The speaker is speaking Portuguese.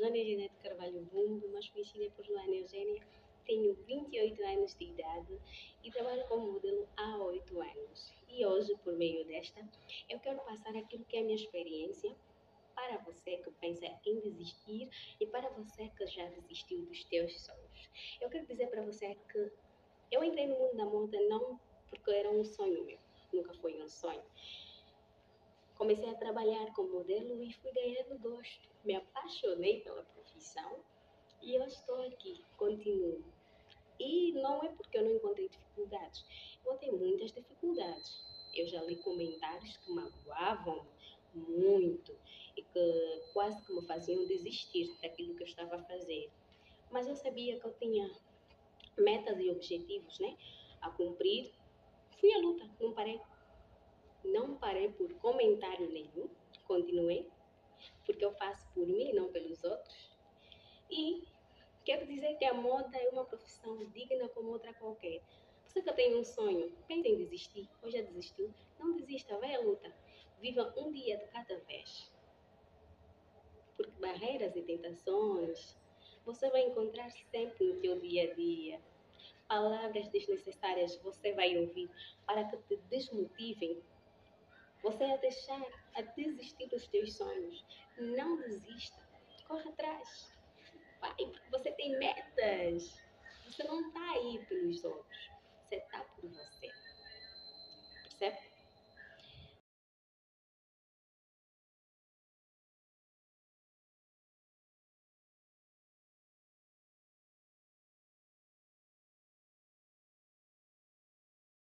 Joana Ginete Carvalho Bumbo, mais conhecida por Joana Eugênia. Tenho 28 anos de idade e trabalho como modelo há 8 anos. E hoje, por meio desta, eu quero passar aquilo que é a minha experiência para você que pensa em desistir e para você que já desistiu dos teus sonhos. Eu quero dizer para você que eu entrei no mundo da moda não porque era um sonho meu, nunca foi um sonho. Comecei a trabalhar como modelo e fui ganhando gosto. Me apaixonei pela profissão e eu estou aqui, continuo. E não é porque eu não encontrei dificuldades. Eu tenho muitas dificuldades. Eu já li comentários que magoavam muito e que quase que me faziam desistir daquilo que eu estava a fazer. Mas eu sabia que eu tinha metas e objetivos, né, a cumprir. Fui à luta, não parei. Não parei por comentário nenhum. Continuei, porque eu faço por mim, não pelos outros. E quero dizer que a moda é uma profissão digna como outra qualquer. Você que tem um sonho, pensa em desistir ou já desistiu, não desista, vai à luta. Viva um dia de cada vez. Porque barreiras e tentações você vai encontrar sempre no teu dia a dia. Palavras desnecessárias você vai ouvir para que te desmotivem. Você a deixar, a desistir dos teus sonhos. Não desista. Corre atrás. Vai, porque você tem metas. Você não está aí pelos outros. Você está por você. Percebe?